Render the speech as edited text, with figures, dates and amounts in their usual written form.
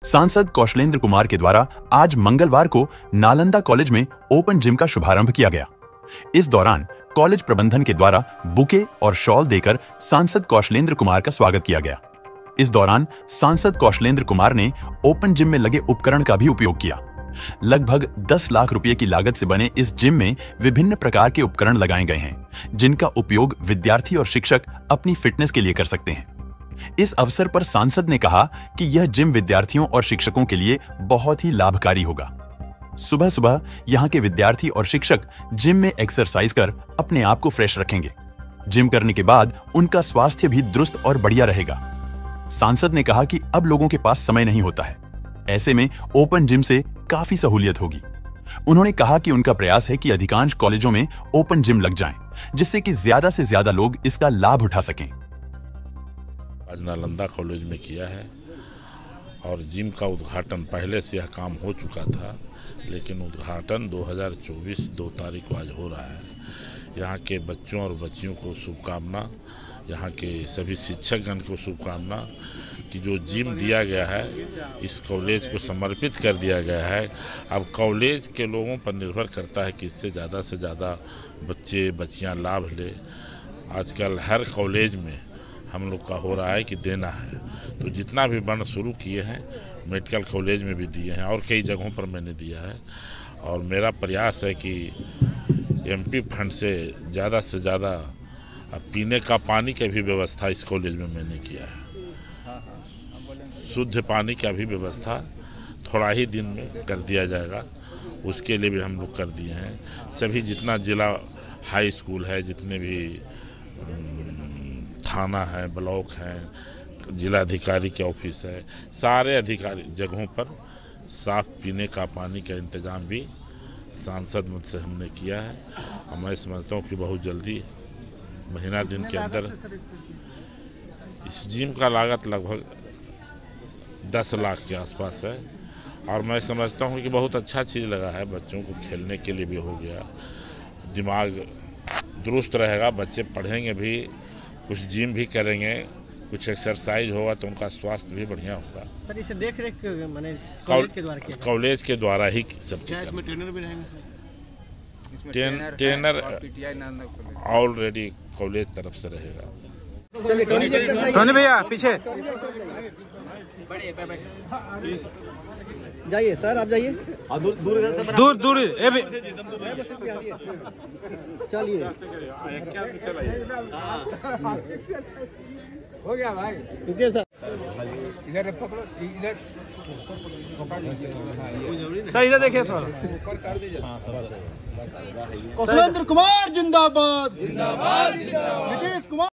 सांसद कौशलेंद्र कुमार के द्वारा आज मंगलवार को नालंदा कॉलेज में ओपन जिम का शुभारंभ किया गया। इस दौरान कॉलेज प्रबंधन के द्वारा बुके और शॉल देकर सांसद कौशलेंद्र कुमार का स्वागत किया गया। इस दौरान सांसद कौशलेंद्र कुमार ने ओपन जिम में लगे उपकरण का भी उपयोग किया। लगभग 10 लाख रुपए की लागत से बने इस जिम में विभिन्न प्रकार के उपकरण लगाए गए हैं, जिनका उपयोग विद्यार्थी और शिक्षक अपनी फिटनेस के लिए कर सकते हैं। इस अवसर पर सांसद ने कहा कि यह जिम विद्यार्थियों और शिक्षकों के लिए बहुत ही लाभकारी होगा। सुबह सुबह यहाँ के विद्यार्थी और शिक्षक जिम में एक्सरसाइज कर अपने आप को फ्रेश रखेंगे। जिम करने के बाद उनका स्वास्थ्य भी दुरुस्त और बढ़िया रहेगा। सांसद ने कहा कि अब लोगों के पास समय नहीं होता है, ऐसे में ओपन जिम से काफी सहूलियत होगी। उन्होंने कहा कि उनका प्रयास है कि अधिकांश कॉलेजों में ओपन जिम लग जाएं, जिससे कि ज्यादा से ज्यादा लोग इसका लाभ उठा सकें। आज नालंदा कॉलेज में किया है और जिम का उद्घाटन पहले से यह काम हो चुका था, लेकिन उद्घाटन 2024 2 तारीख को आज हो रहा है। यहाँ के बच्चों और बच्चियों को शुभकामना, यहाँ के सभी शिक्षकगण को शुभकामना कि जो जिम दिया गया है इस कॉलेज को समर्पित कर दिया गया है। अब कॉलेज के लोगों पर निर्भर करता है कि इससे ज़्यादा से ज़्यादा बच्चे बच्चियाँ लाभ ले। आजकल हर कॉलेज में हम लोग का हो रहा है कि देना है, तो जितना भी बन शुरू किए हैं मेडिकल कॉलेज में भी दिए हैं और कई जगहों पर मैंने दिया है। और मेरा प्रयास है कि एमपी फंड से ज़्यादा पीने का पानी की भी व्यवस्था इस कॉलेज में मैंने किया है। शुद्ध पानी का भी व्यवस्था थोड़ा ही दिन में कर दिया जाएगा, उसके लिए भी हम लोग कर दिए हैं। सभी जितना जिला हाई स्कूल है, जितने भी थाना है, ब्लॉक हैं, जिला अधिकारी के ऑफिस है, सारे अधिकारी जगहों पर साफ पीने का पानी का इंतज़ाम भी सांसद मद से हमने किया है। और मैं समझता हूँ कि बहुत जल्दी महीना दिन के अंदर इस जिम का लागत लगभग 10 लाख के आसपास है। और मैं समझता हूँ कि बहुत अच्छा चीज़ लगा है, बच्चों को खेलने के लिए भी हो गया, दिमाग दुरुस्त रहेगा, बच्चे पढ़ेंगे भी, कुछ जिम भी करेंगे, कुछ एक्सरसाइज होगा तो उनका स्वास्थ्य भी बढ़िया होगा। सर इसे देख रेख मैंने कॉलेज के द्वारा किया? कॉलेज के द्वारा ही सब चीज़। इसमें ट्रेनर भी रहेंगे सर? ट्रेनर ऑलरेडी कॉलेज तरफ से रहेगा। टोनी भैया पीछे जाइए सर, आप जाइए। दूर ये भी चलिए। हो गया भाई, रुकिए सर। इधर पकड़ो, इधर सर इधर देखिए थोड़ा। कौशलेंद्र कुमार जिंदाबाद, जिंदाबाद, नीतीश कुमार।